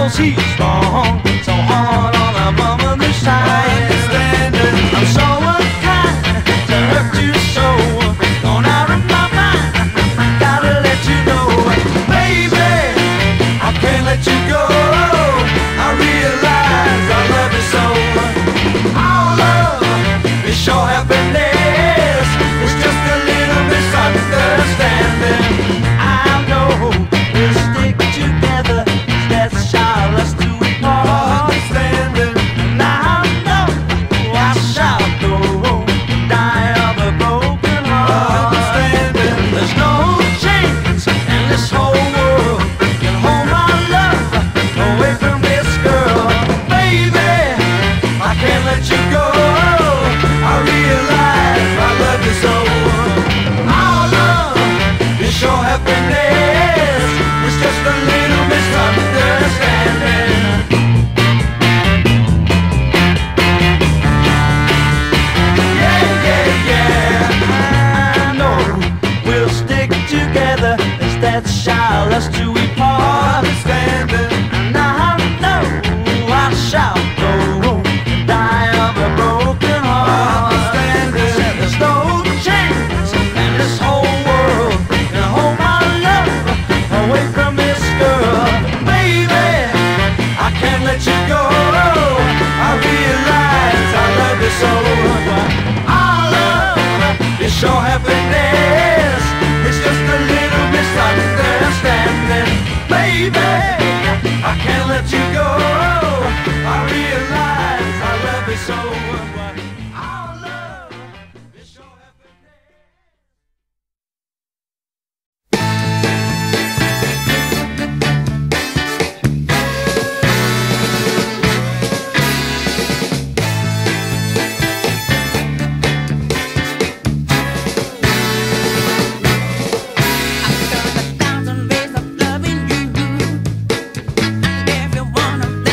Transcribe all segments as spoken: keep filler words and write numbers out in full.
knows he's wrong. So hard on a mama this time. I'm so unkind to hurt you so. Gone out of my mind, gotta let you know, baby, I can't let you go. I realize I love you so. Our love is sure happiness. It's just a little misunderstanding. I know we'll stick together. That's shall us to part. Understanding. And I know I shall go die of a broken heart. Understanding. There's no chance in this whole world can hold my love away from this girl. Baby, I can't let you go. I realize I love you so. Our love is sure happiness. It's just a little misunderstanding. Yeah, yeah, yeah. I know we'll stick together. It's that shall us to we part. Understanding. And I know I shall go die of a broken heart. Understanding. There's no chance in this whole world can hold my love away from this girl. Baby, I can't let you go. I realize I love you so. Our love is sure happiness. It's just a little misunderstanding. Baby, I can't let you go. I realize I love you so. Our love is sure happiness. I've got a thousand ways of loving you, and if you wanna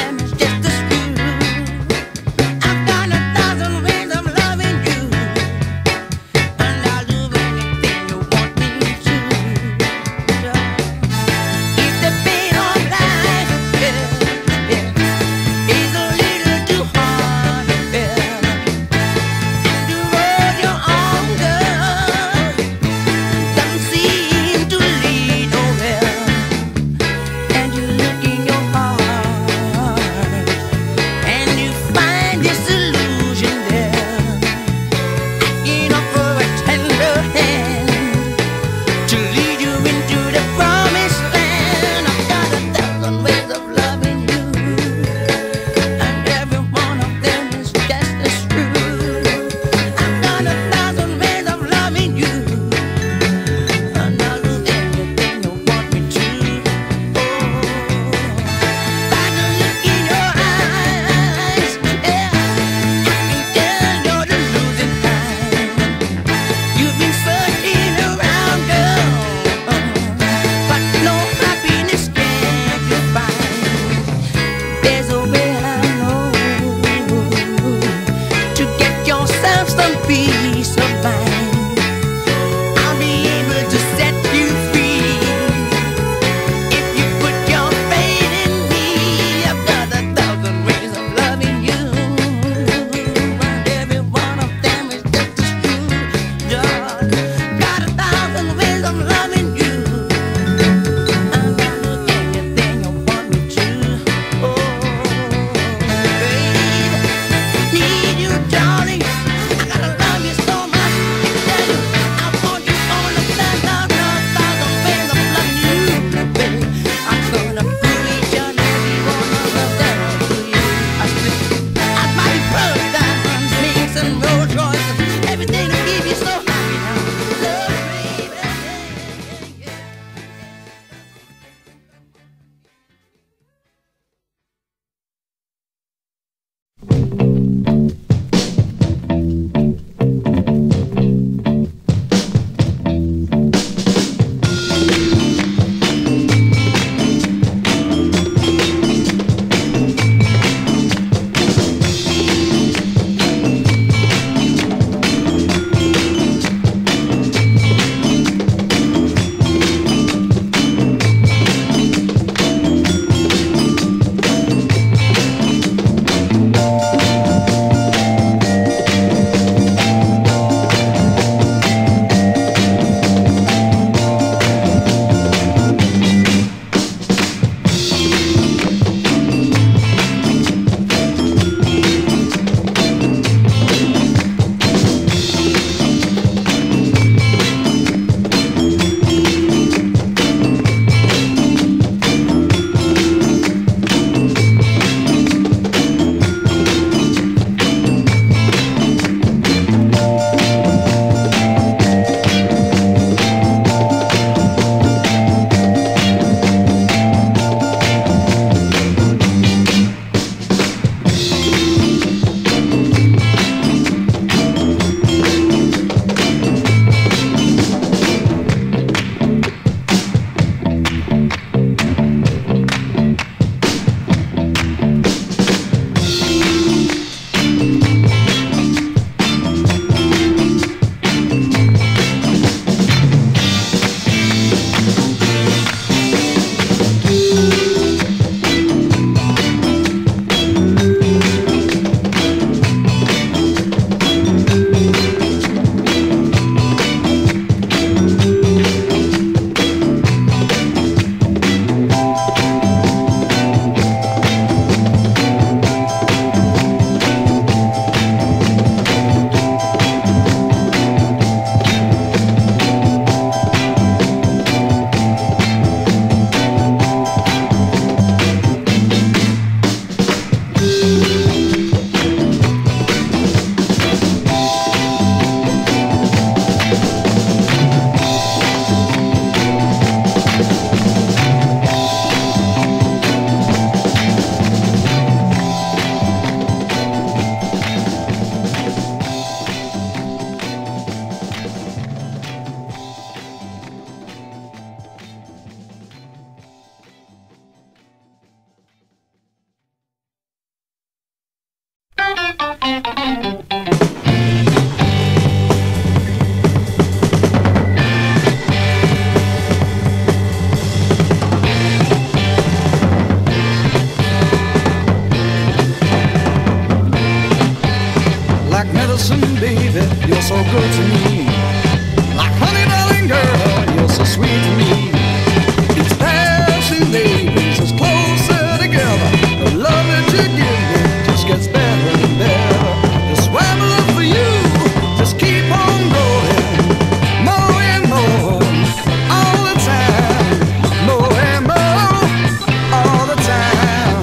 You're so good to me, like honey, darling girl. You're so sweet to me. Each passing day brings us closer together. The love that you give me just gets better and better. That's why my love for you just keep on growing, more and more, all the time, more and more, all the time.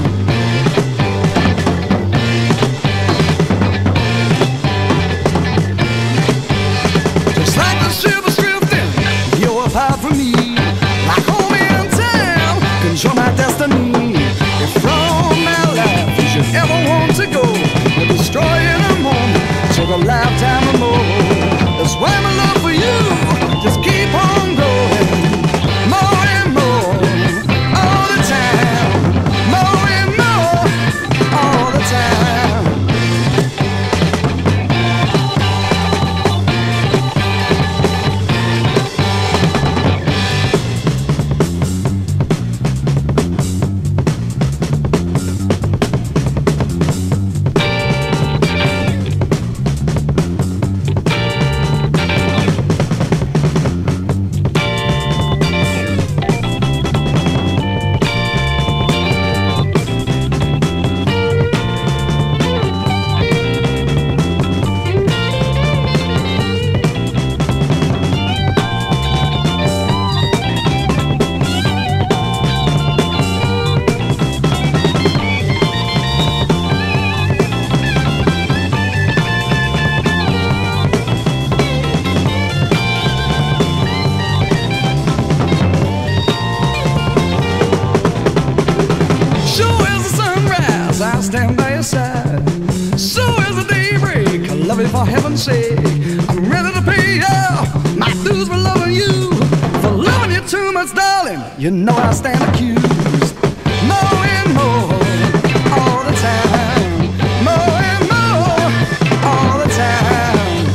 Just like the silver drifting, you're apart from me, like home in town, 'cause you're my destiny. If from my life you should ever want to go, we'll destroy in a moment, take a lifetime or more. That's why my love for you just keep on growing, more and more, all the time, more and more, all the time. I'll stand by your side. So as the daybreak, I love you for heaven's sake. I'm ready to pay you my dues for loving you, for loving you too much, darling. You know I stand accused. More and more, all the time. More and more, all the time.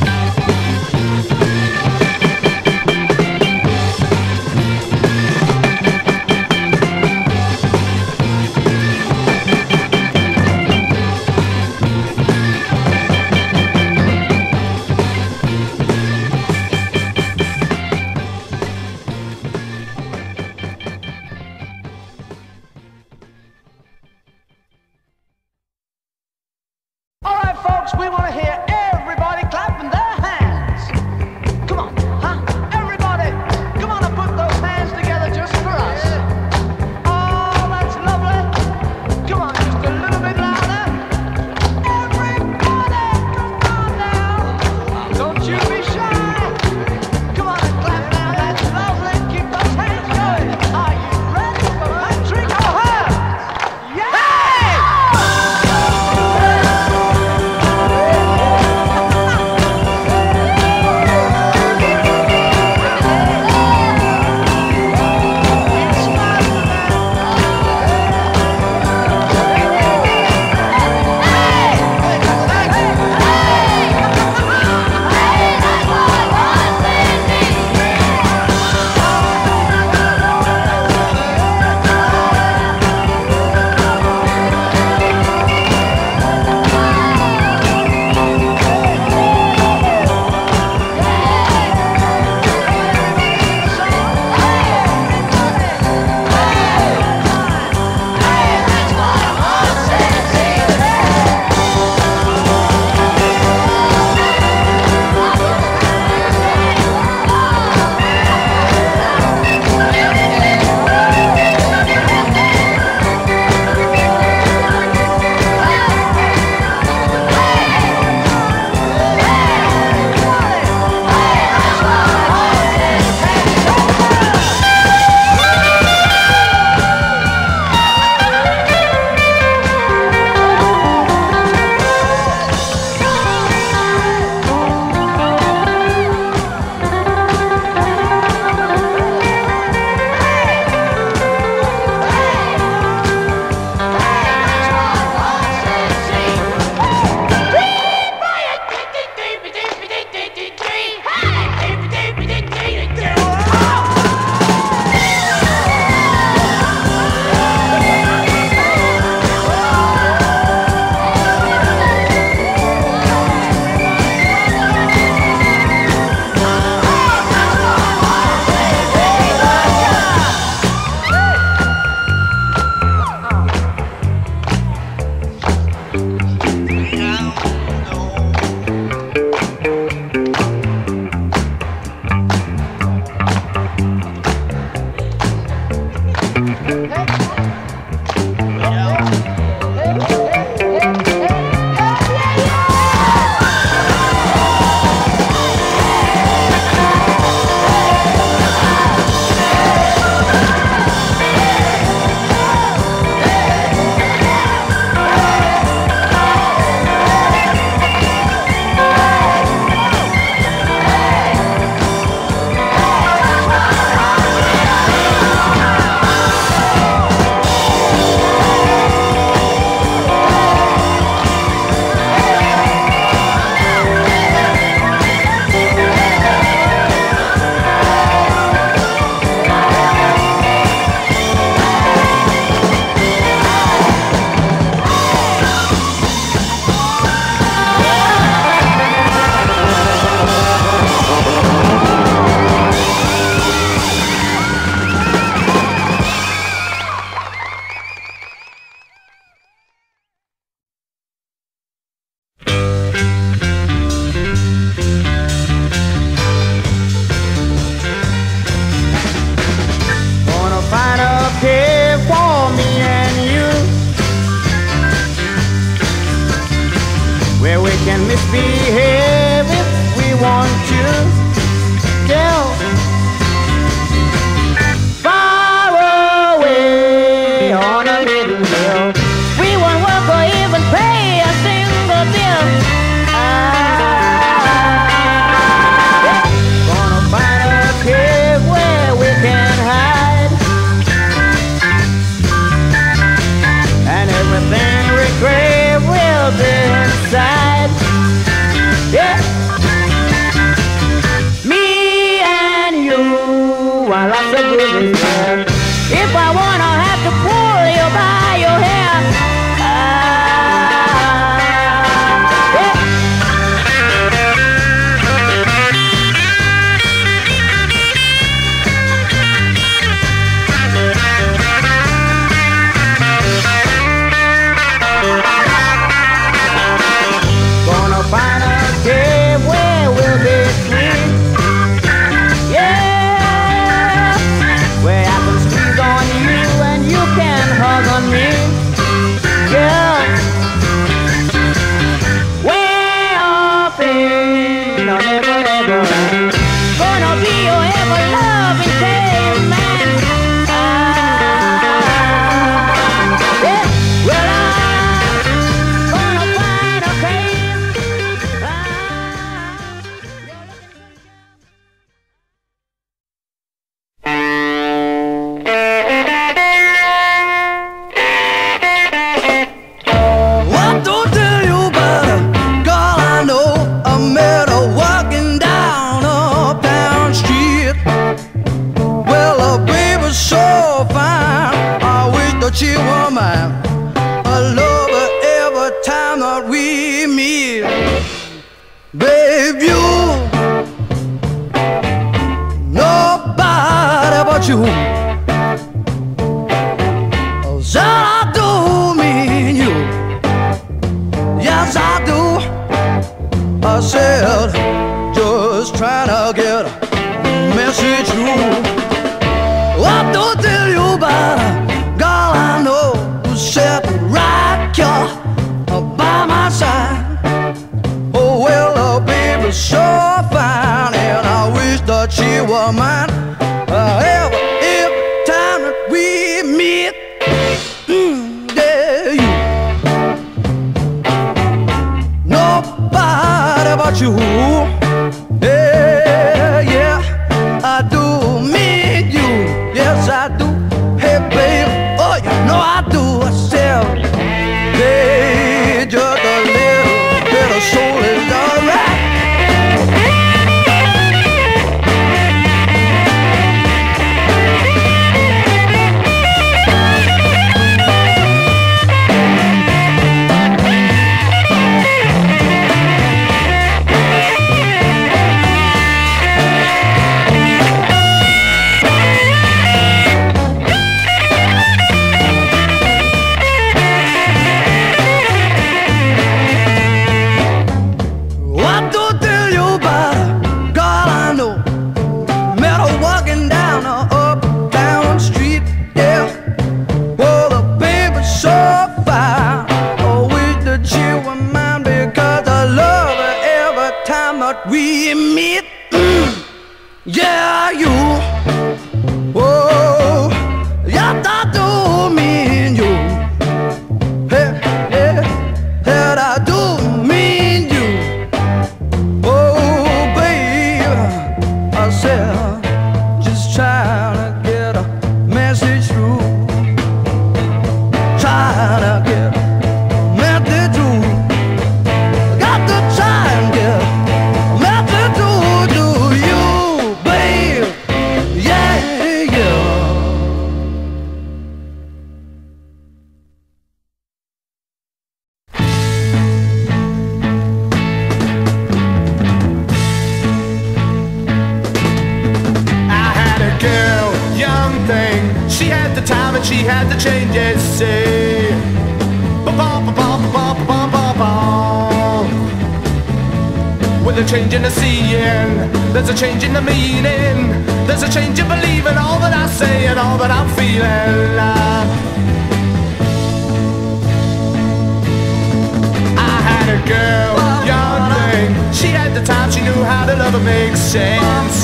All right, folks, we want to hear everybody clapping their hands. Come on, huh? Everybody, come on and put those hands together just for us. Oh, that's lovely. Come on, just a little bit louder. Everybody, come on now. Don't you be shy. Come on and clap now. That's lovely. Keep those hands going. Are you ready for Patrick O'Hara? Yeah! can misbehave if we want to. Still far away on a little hill, we won't work or even pay a single bill. Ah, gonna find a cave where we can hide, and everything we crave will be inside. Yeah. Me and you, while lots of good is there. If I wanna have to pull you by your hair, ah, yeah. Gonna find a cave where we'll be sweet, yeah, where I can squeeze on you and you can hug on me, girl. Way off in a never ever land, gonna be your ever loving caveman. Ah, yeah. Well, I'm gonna find a cave. Ah, What to tell you about a girl I know? I met her walking down uptown street. Well, her baby's so fine, I wish that she were mine. I love her every time that we meet. Babe, you, nobody but you. All I do mean you. Yes, I do. I said, just trying to get a message through. What to tell you about a girl I know who's sitting right here by my side. Oh, well, her baby's so fine, and I wish that she were mine. Uh, every, every time that we meet, mm, yeah, you. Nobody but you. Yeah, yeah, I do mean you. Yes, I do. Hey, babe, oh, you know I do. I said, hey, just a little bit of soul is alright. What to tell you about a girl I know? Met her walking down a uptown street, yeah. Well, the baby's so fine, I wish that she were mine because I love her every time that we meet. Mm, yeah, you. Oh, yes, I do mean you. Hey, hey, that I do mean you. Oh, babe, I said, just trying to get a message through. Trying to get a message through. Got to try and get a message through to you, babe. Yeah, yeah. I had a girl, young thing. She had the time and she had the changes. Say, ba-ba-ba-ba-ba-ba-ba-ba. With a change in the seeing, there's a change in the meaning. There's a change in believing all that I say and all that I'm feeling. Uh, I had a girl, young knew how to love and make sense.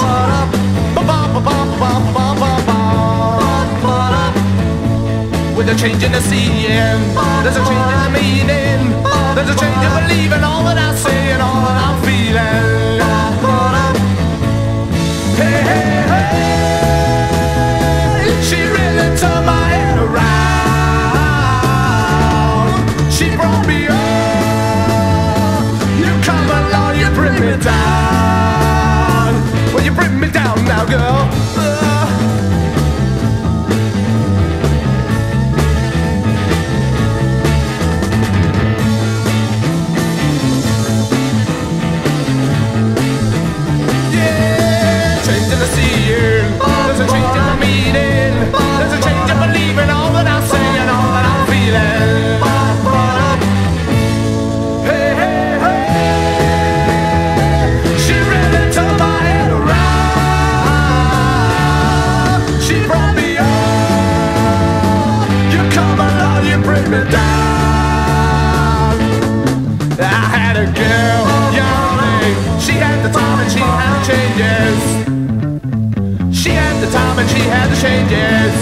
With a change in the scene, there's a change in the meaning, there's a change in believing all that I say and all that I'm feeling. Hey, hey, hey, she really turned my head around. She brought me up. You come along, you bring me down. Well, you bring me down now, girl. Uh. There's a change in the meaning, there's a change in believing all that I say and all that I'm feeling. Hey, hey, hey, she really turned my head around. She brought me up. You come along, you bring me down. I had a girl, young lady. She had the time and she had the changes. She had the time and she had the changes.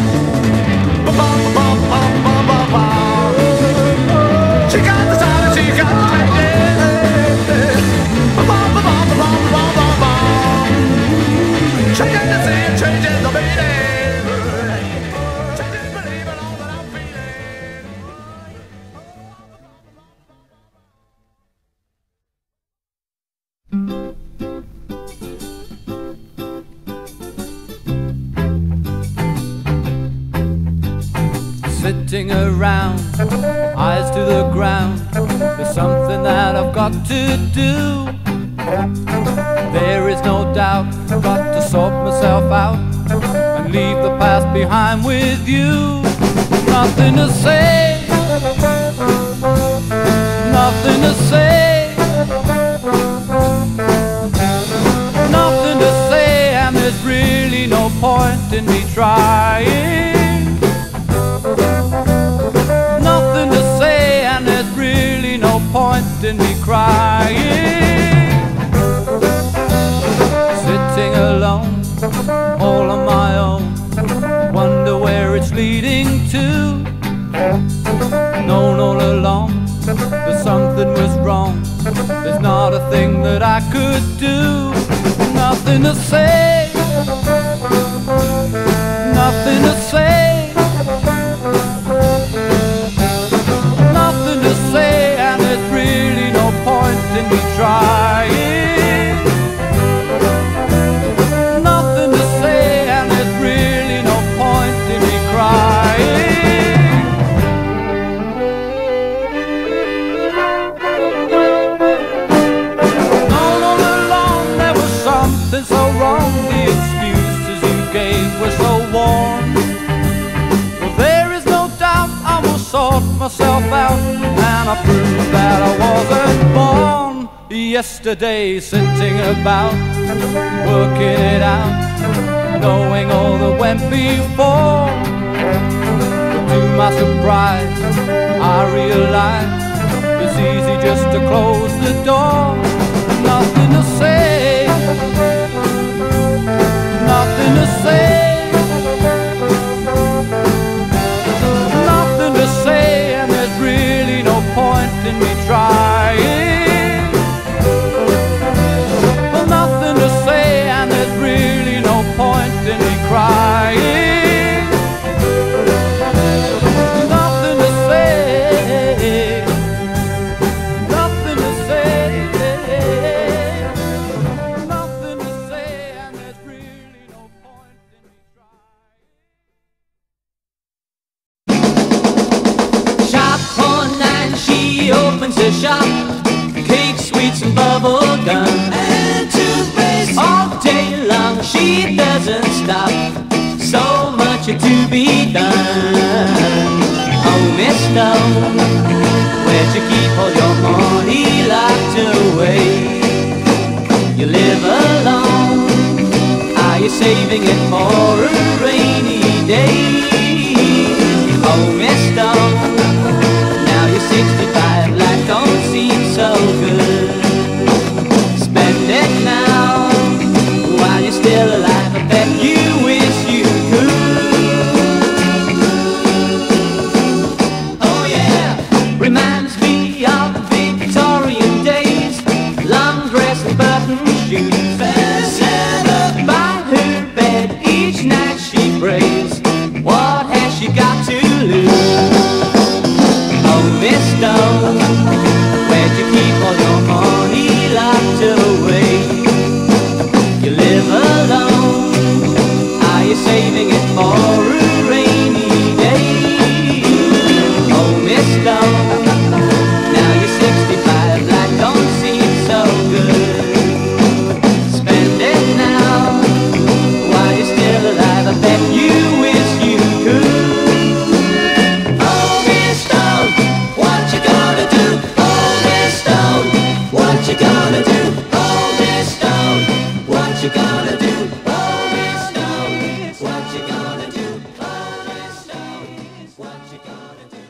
She got the time and she got the changes. She got the same changes, the meaning. She didn't believe in all that I'm feeling. Sitting around, eyes to the ground, there's something that I've got to do. There is no doubt, I've got to sort myself out and leave the past behind with you. Nothing to say, nothing to say, nothing to say, and there's really no point in me trying. Nothing to say, and there's really no point in me crying. Sitting alone, all on my own, wonder where it's leading to. Known all along that something was wrong, there's not a thing that I could do. Nothing to say, nothing to say, nothing to say, and there's really no point in me trying. Nothing to say, and there's really no point in me crying. Known all along there was something so wrong, the excuses you gave were so warm. Well, there is no doubt I will sort myself out, and I proved that I wasn't born yesterday. Sitting about, working it out, knowing all that went before. But to my surprise, I realized it's easy just to close the door. Nothing to say, nothing to say, nothing to say, and there's really no point in me trying. Well, nothing to say, and there's really no point in me crying. Nothing to say, nothing to say, nothing to say, and there's really no point in me trying. Shop for nine, she opens her shop. Cake, sweets and bubble gum and toothpaste. All day long she doesn't stop. So much to be done. Oh, Miss Stone, where'd you keep all your money locked away? You live alone, are you saving it for a rainy day? Oh, Miss Stone, sixty-five, life don't seem so good. Spend stone. Now you're sixty-five, life don't seem so good. Spend it now while you're still alive. I bet you wish you could. Oh, Miss Stone, what you gonna do? Oh, Miss Stone, what you gonna do? Oh, Miss Stone, what you gonna do? Oh, Miss Stone, what you gonna do? Oh, Miss Stone, what you gonna do?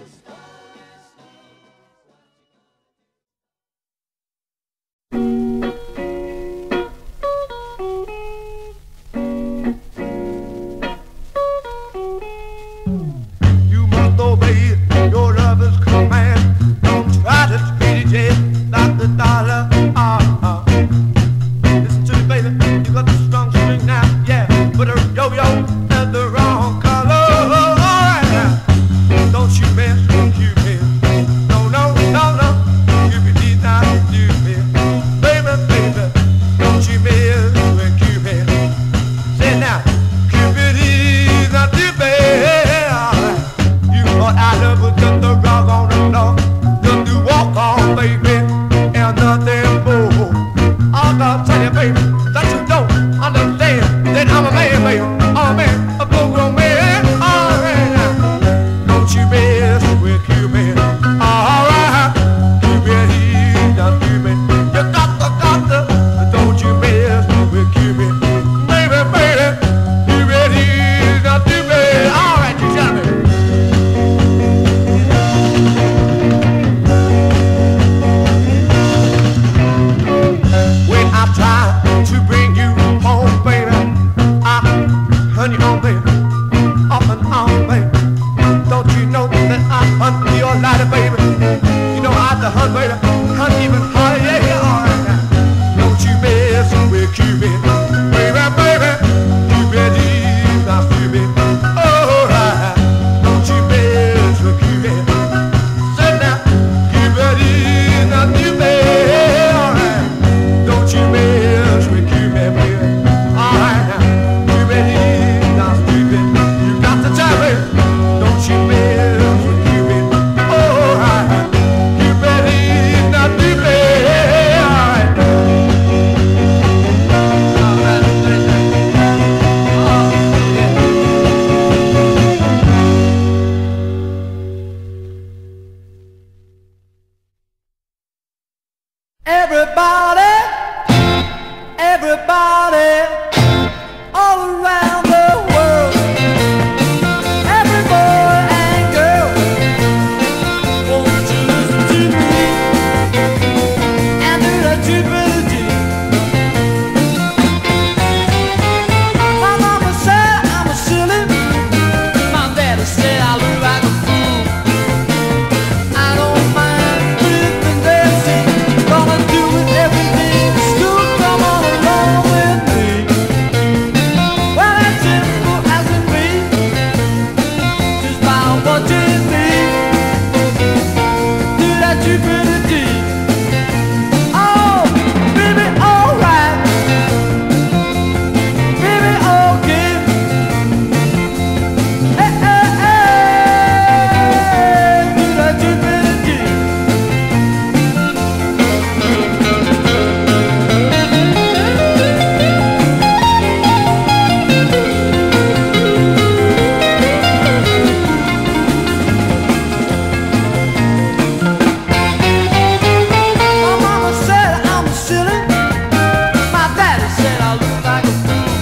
You must obey your lover's command. Don't try to treat it yet like the dollar. Uh-uh. Listen to me, baby. You got the strong string now, yeah. But a yo-yo and the wrong color. All right now. Don't you mess with Cupid. No, no, no, no. Cupid did not do me. Baby, baby, don't you mess with Cupid. Say it now. Cupid is not too bad. All right. You thought I love was just a rock on the floor. Just to walk on, baby, and nothing more. I gotta tell you, baby, that you don't understand that I'm a man, baby. I'm a man, a full-grown man. All right now. Don't you mess with Cupid. All right. Cupid, he's not Cupid. You got to, got to. Don't you mess with Cupid. Baby, baby, Cupid, he's not Cupid. All right, you tell me. When I try to bring you home, baby, I hunt you on, baby, off and on, baby. Don't you know that I hunt your lighter, baby? You know I have to hunt, baby, hunt even harder, yeah, yeah, all right now. Don't you mess with Cupid, baby, baby. Cupid is not stupid, all right. Don't you mess with Cupid. Sit now, Cupid is not stupid, all right. Don't you mess with Cupid, baby. All right now, Cupid is not stupid. You got to tell me. Don't you mess with Cupid. All right, Cupid is not stupid. All right. All right, oh, yeah. Everybody, everybody, all around the world, every boy and girl, won't you listen to me and do that stupidity? My mama said I'm a silly, my daddy said I look like a fool. I don't mind everything they say, gonna do it everything in school. Come on along with me. Well, as simple as it be, just by watching me do that stupidity. Oh, baby, alright, baby, okay. Hey, hey, hey, do that stupidity. My mama said I'm silly. My daddy said I look like a fool.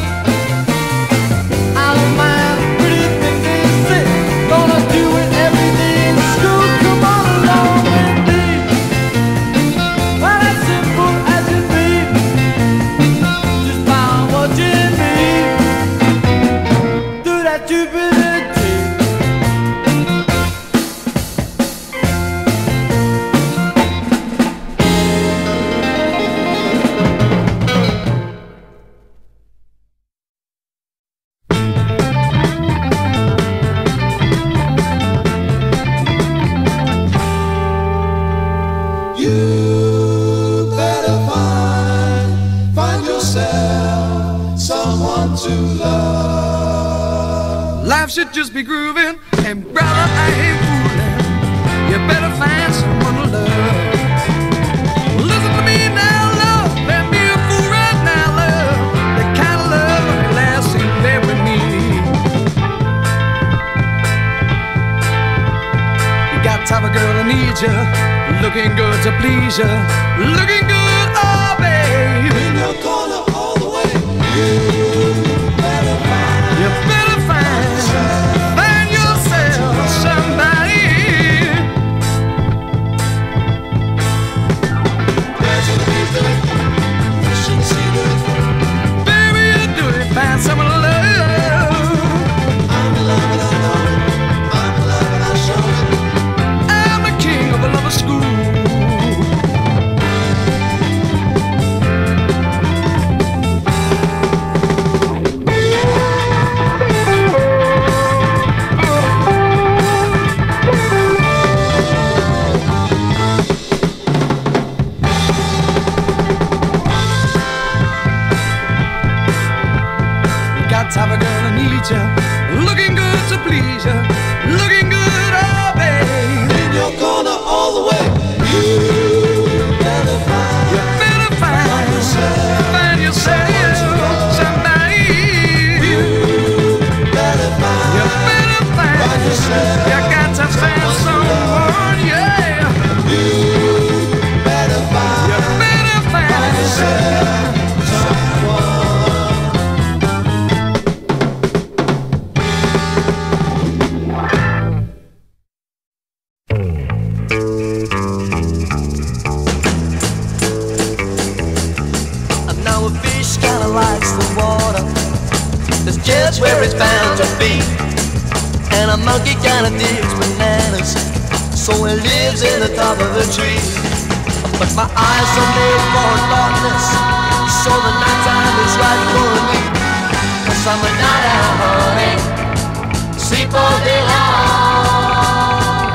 I don't mind pretty things they say. Gonna do it everything in school. Come on along with me. Well, as simple as it be, just by watching me do that stupidity. You better find, find yourself someone to love. Life should just be grooving, and brother, I ain't fooling. You better find someone to love. Listen to me now, love. Let me a fool right now, love. The kind of love that lasts in there with me. You got to have a girl that needs you, looking good to please you, looking good, oh babe. In your corner all the way. You better find, you better find, find yourself somebody. Baby, you do it, find someone to love. I'm in love and I know it. I'm in love and I show it. I'm the king of a lover school. Have a girl that needs you, looking good to please you, looking good, oh babe. In your corner all the way. You better find, you better find, find yourself, find yourself somebody. You better find, you better find, find yourself. You got to find someone, yeah. You better find, you better find, find yourself. Where it's bound to be, and a monkey kinda digs bananas, so he lives in the top of a tree. But my eyes are made for darkness, so the nighttime is right for me. 'Cause I'm a night owl, honey, sleep all day long.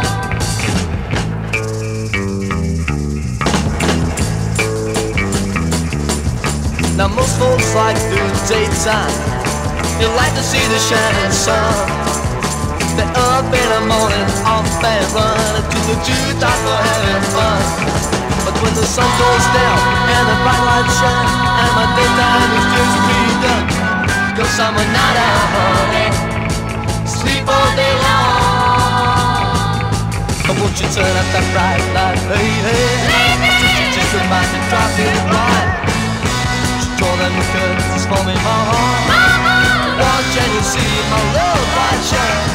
Now most folks like the daytime. You like to see the shining sun. They're up in the morning, off and running to the treetop for having fun. But when the sun goes down and the bright lights shine, and my daytime is just begun. 'Cause I'm a night owl, honey, sleep all day long. But won't you turn up that bright light, lady? Lady! Just about to drop it right. Draw them curtains for me, my heart. Watch and you see my love light shine.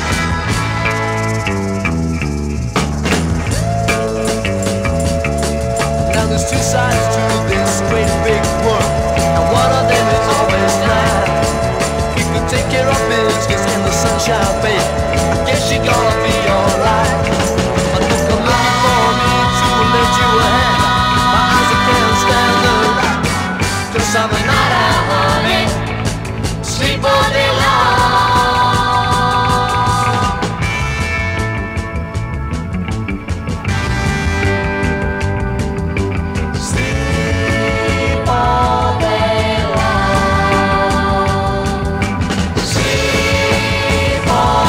Now there's two sides to this great big world, and one of them is always night. You can take care of business in the sunshine, babe. I guess you're gonna be alright. But don't come looking for me to lend you a hand. My eyes can't stand the light. 'Cause I'm a night owl, honey, sleep all day long. Sleep all day long. Sleep all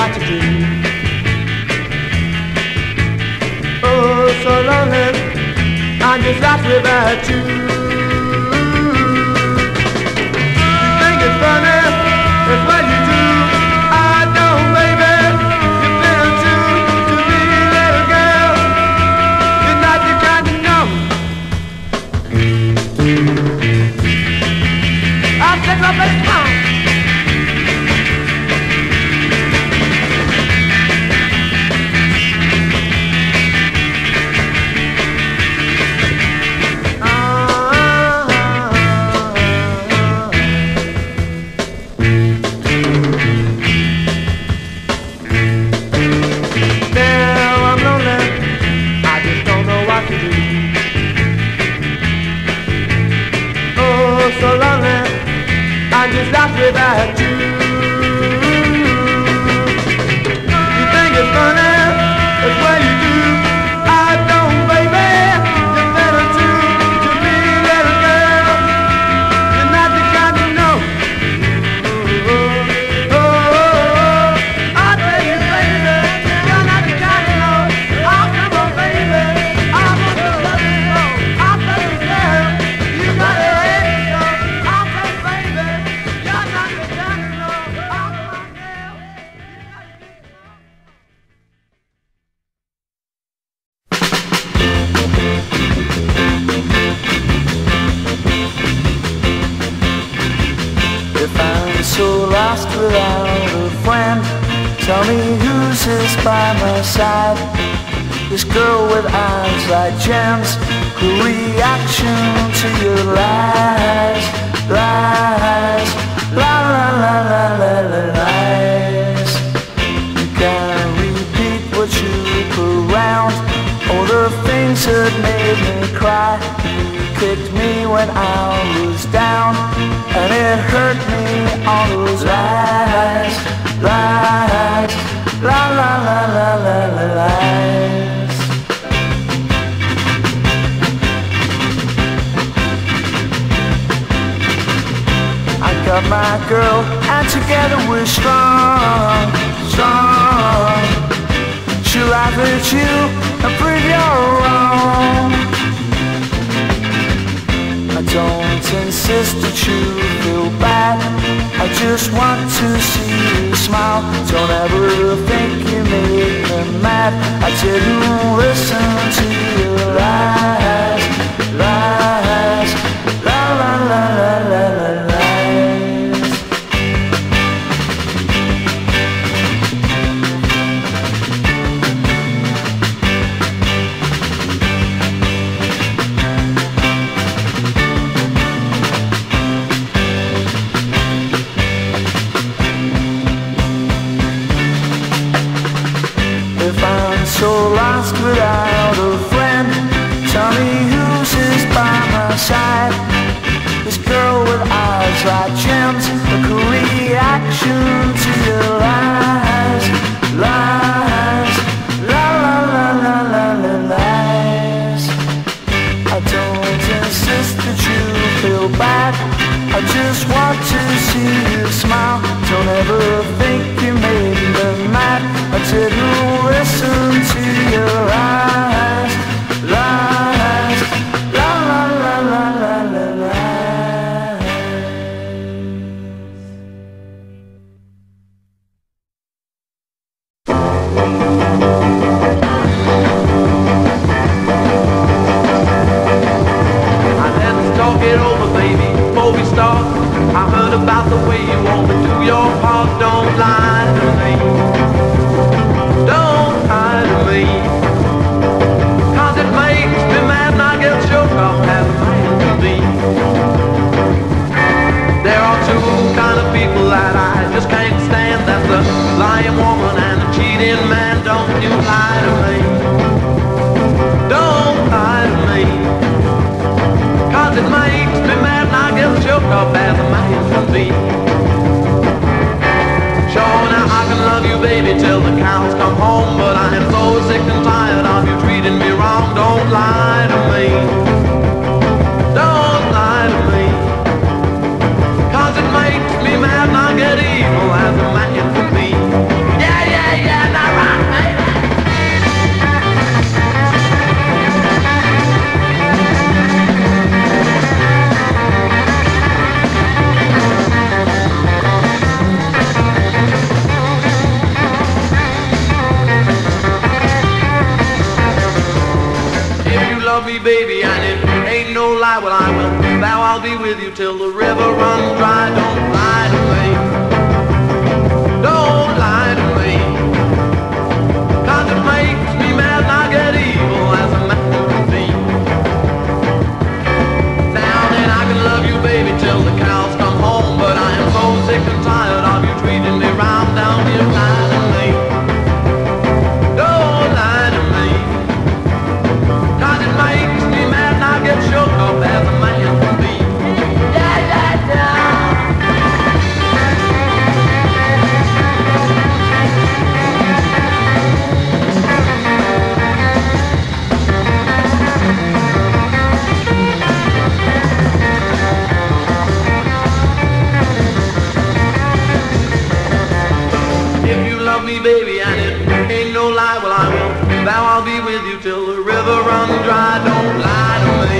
what to do. Oh, so lonely, I'm just lost without you. You think it's funny, it's what you do. I don't, baby, you've been too to me, little girl. You're not the kind to know. I'll take my baby, come on. Just lost without you. You think it's funny, that's what you do. I don't, baby. You're better too to me, little girl. You're not the kind to know. Oh, oh, oh, oh. I tell you, baby, you're not the kind to know. Oh, come on, baby. I want to love you so. I tell you, girl, you got a head so. I tell you, baby. If I'm so lost without a friend, tell me who's this by my side. This girl with eyes like gems, her reaction to your lies, lies, la la la la la la lies. You can't repeat what you put around, all the things that made me cry. You kicked me when I was down, and it hurt me, all those lies, lies, la la la la la la lies. I got my girl, and together we're strong, strong. She'll laugh at you and prove you're wrong. I don't insist that you feel bad, I just want to see you smile. Don't ever think you make me mad, I didn't listen to your lies, lies, la la la la la la lies. So lost without a friend, tell me who's is by my side. This girl with eyes like gems, a cool reaction to your lies, lies, la la la la la la lies. I don't insist that you feel bad, I just want to see you smile. Don't ever think you made me mad, I didn't listen to your eyes, lies, la la la la la la lies. Let's talk it over, baby, before we start. I heard about the way you want to do your part. Don't lie to me, don't lie to me, 'cause it makes me mad and I get choked up as a man can be. There are two kind of people that I just can't stand. That's the lying woman and the cheating man. Don't you lie to me, don't lie to me, 'cause it makes me mad and I get choked up as a man can be. Sure, now I can love you, baby, till the cows come home, but I am so sick and tired of you treating me wrong. Don't lie to me, don't lie to me, 'cause it makes me mad and I get evil as a man can be. Yeah, yeah. love me, baby, and it ain't no lie, well, I will vow I'll be with you till the river runs dry. Don't lie to me. Don't lie to me. 'Cause it makes me mad and I get evil as a man can be. Now then, I can love you, baby, till the cows come home, but I am so sick and tired of you treating me round down here. Lie to me. Don't lie to me. 'Cause it makes me mad and I get shook up as a man can be. Da, da, da. If you love me, baby, and it ain't no lie, well, I will vow I'll be with you till the river runs dry. Don't lie to me.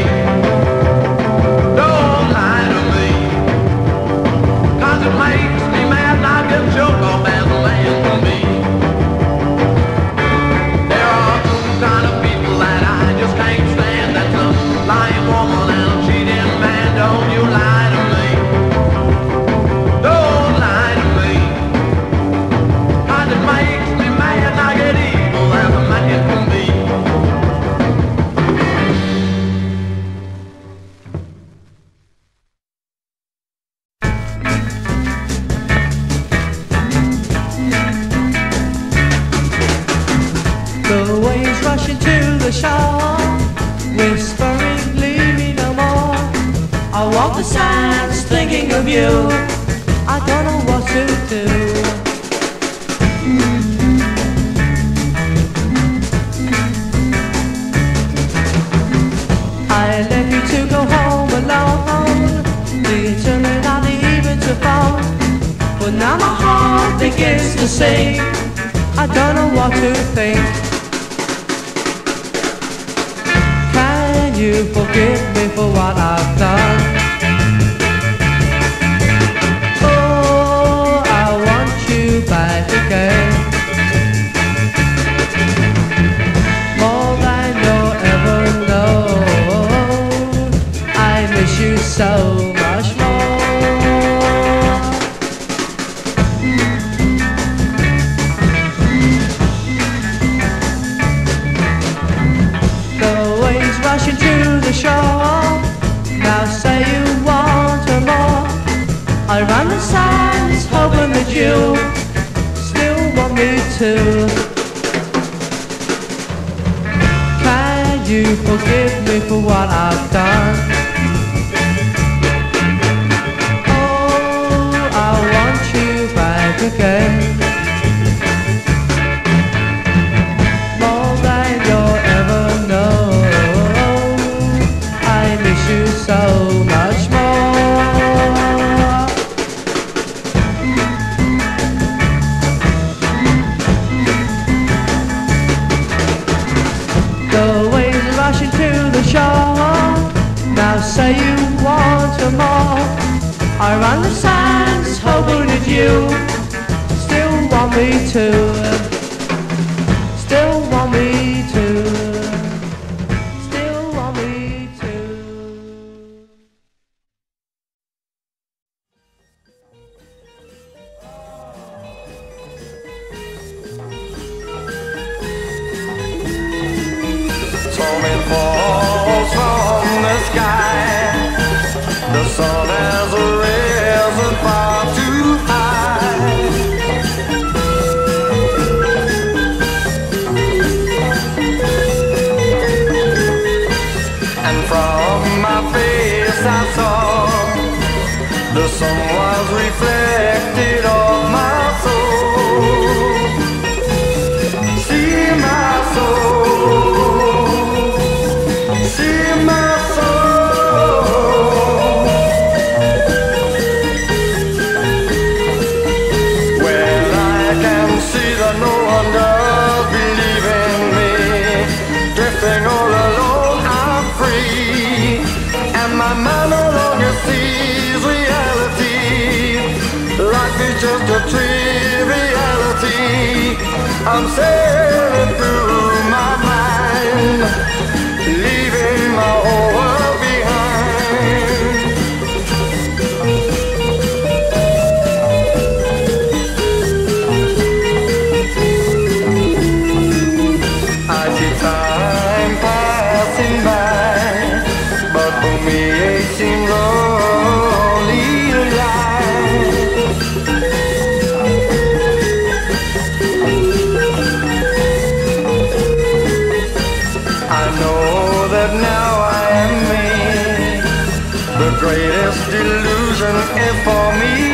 Don't lie to me. 'Cause it makes me mad and I get choked off as a man can be. There are two kind of people that I just can't stand. That's a lying woman and a cheating man. Don't you lie to me. Don't lie to me. 'Cause it makes me mad and I get evil as a man can be. The waves rushing to the shore, whispering, leave me no more. I walk the sands thinking of you, I don't know what to do. I left you to go home alone, the eternal not even to fall. But now my heart begins to sing, I don't know what to think. Can you forgive me for what I've done? Oh, I want you back again, more than you'll ever know. I miss you so much more. The waves rushing to the shore, now say you want her more. I run the sands hoping that you still want me to. Can you forgive me for what I've done? Oh, I want you back again, more than you'll ever know. I miss you so much more. The waves are rushing to the shore, now say you want some more. I run the sands hoping that you still want me to, still want me to, still want me to. Storming falls from the sky. The sun has risen far too high. And from my face I saw the sun was reflected on my soul. See my soul, see my soul. Well, I can see that no one does believe in me. Drifting all alone, I'm free, and my mind no longer sees reality. Life is just a triviality. I'm sailing through my mind, leaving greatest illusion is for me.